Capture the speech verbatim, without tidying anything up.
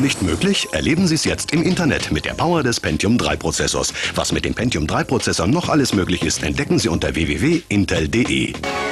Pentium nicht möglich? Erleben Sie es jetzt im Internet mit der Power des Pentium drei Prozessors. Was mit dem Pentium drei Prozessor noch alles möglich ist, entdecken Sie unter w w w punkt intel punkt de.